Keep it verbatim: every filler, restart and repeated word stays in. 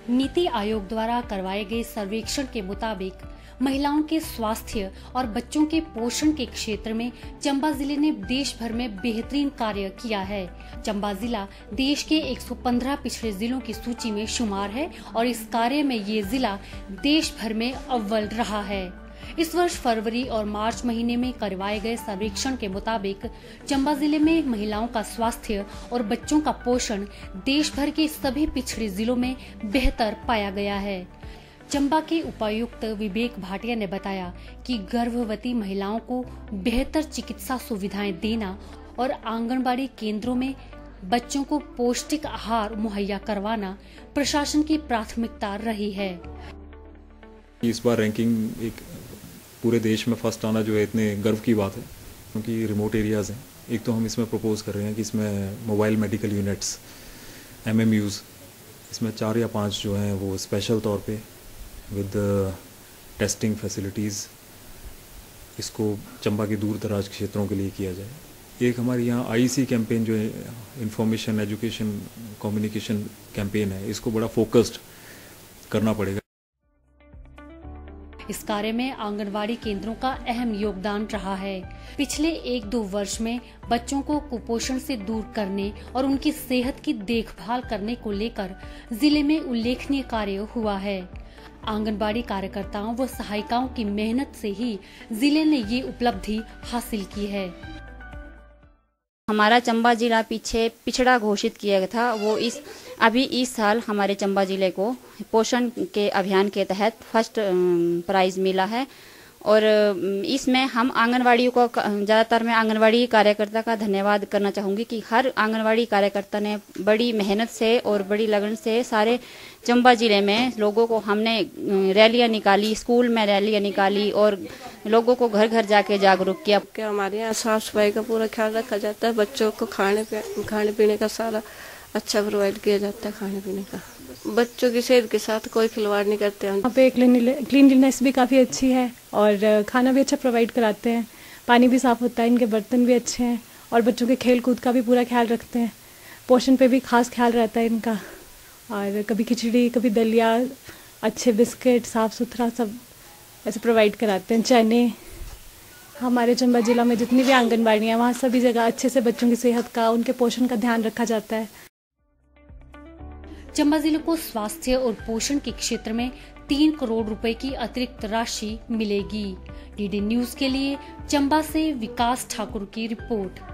नीति आयोग द्वारा करवाए गए सर्वेक्षण के मुताबिक महिलाओं के स्वास्थ्य और बच्चों के पोषण के क्षेत्र में चंबा जिले ने देश भर में बेहतरीन कार्य किया है। चंबा जिला देश के एक सौ पंद्रह पिछड़े जिलों की सूची में शुमार है और इस कार्य में ये जिला देश भर में अव्वल रहा है। इस वर्ष फरवरी और मार्च महीने में करवाए गए सर्वेक्षण के मुताबिक चंबा जिले में महिलाओं का स्वास्थ्य और बच्चों का पोषण देश भर के सभी पिछड़े जिलों में बेहतर पाया गया है। चंबा के उपायुक्त विवेक भाटिया ने बताया कि गर्भवती महिलाओं को बेहतर चिकित्सा सुविधाएं देना और आंगनबाड़ी केंद्रों में बच्चों को पौष्टिक आहार मुहैया करवाना प्रशासन की प्राथमिकता रही है। इस बार रैंकिंग एक पूरे देश में फर्स्ट आना जो है इतने गर्व की बात है, क्योंकि रिमोट एरियाज़ हैं। एक तो हम इसमें प्रपोज कर रहे हैं कि इसमें mobile medical units M M use इसमें चार या पांच जो हैं वो स्पेशल तौर पे विद टेस्टिंग फैसिलिटीज़ इसको चंबा के दूर दराज क्षेत्रों के लिए किया जाए। एक हमारे यहाँ आई सी कैंपेन जो है इंफॉर्मेशन एजुकेशन कम्युनिकेशन कैंपेन है, इसको बड़ा फोकस्ड करना पड़ेगा। इस कार्य में आंगनवाड़ी केंद्रों का अहम योगदान रहा है। पिछले एक दो वर्ष में बच्चों को कुपोषण से दूर करने और उनकी सेहत की देखभाल करने को लेकर जिले में उल्लेखनीय कार्य हुआ है। आंगनबाड़ी कार्यकर्ताओं व सहायिकाओं की मेहनत से ही जिले ने ये उपलब्धि हासिल की है। हमारा चंबा जिला पीछे पिछड़ा घोषित किया गया था, वो इस अभी इस साल हमारे चंबा जिले को पोषण के अभियान के तहत फर्स्ट प्राइज मिला है। और इसमें हम आंगनवाड़ी को ज़्यादातर मैं आंगनवाड़ी कार्यकर्ता का धन्यवाद करना चाहूँगी कि हर आंगनवाड़ी कार्यकर्ता ने बड़ी मेहनत से और बड़ी लगन से सारे चंबा जिले में लोगों को हमने रैलियाँ निकाली, स्कूल में रैलियाँ निकाली और लोगों को घर घर जाके जागरूक किया। क्या हमारे यहाँ साफ सफाई का पूरा ख्याल रखा जाता है, बच्चों को खाने खाने पीने का सारा अच्छा प्रोवाइड किया जाता है। खाने पीने का बच्चों की सेहत के साथ कोई खिलवाड़ नहीं करते हैं। यहाँ पे क्लीनलीनेस भी काफ़ी अच्छी है और खाना भी अच्छा प्रोवाइड कराते हैं, पानी भी साफ़ होता है, इनके बर्तन भी अच्छे हैं और बच्चों के खेल कूद का भी पूरा ख्याल रखते हैं। पोषण पे भी खास ख्याल रहता है इनका, और कभी खिचड़ी कभी दलिया, अच्छे बिस्किट साफ़ सुथरा सब ऐसे प्रोवाइड कराते हैं। चने हमारे चंबा जिला में जितनी भी आंगनबाड़ी हैं वहाँ सभी जगह अच्छे से बच्चों की सेहत का, उनके पोषण का ध्यान रखा जाता है। चंबा जिले को स्वास्थ्य और पोषण के क्षेत्र में तीन करोड़ रुपए की अतिरिक्त राशि मिलेगी। डीडी न्यूज के लिए चंबा से विकास ठाकुर की रिपोर्ट।